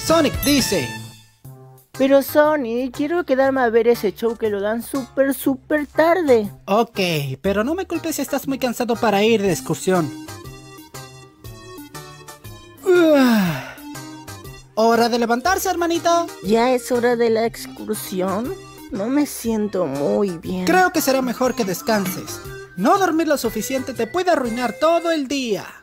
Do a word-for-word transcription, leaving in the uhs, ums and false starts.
Sonic dice. Pero Sonic, quiero quedarme a ver ese show que lo dan súper, súper tarde. Ok, pero no me culpes si estás muy cansado para ir de excursión. Uh, ¿Hora de levantarse, hermanito? ¿Ya es hora de la excursión? No me siento muy bien. Creo que será mejor que descanses. No dormir lo suficiente te puede arruinar todo el día.